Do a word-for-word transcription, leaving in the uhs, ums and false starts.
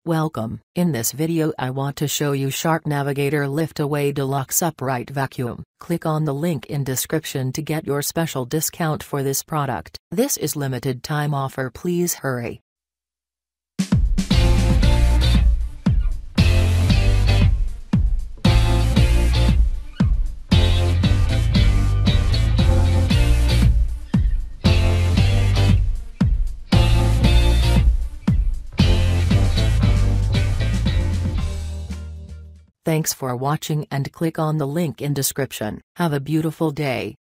Welcome. In this video I want to show you Shark Navigator Lift Away Deluxe Upright Vacuum. Click on the link in description to get your special discount for this product. This is limited time offer, please hurry. Thanks for watching and click on the link in description. Have a beautiful day.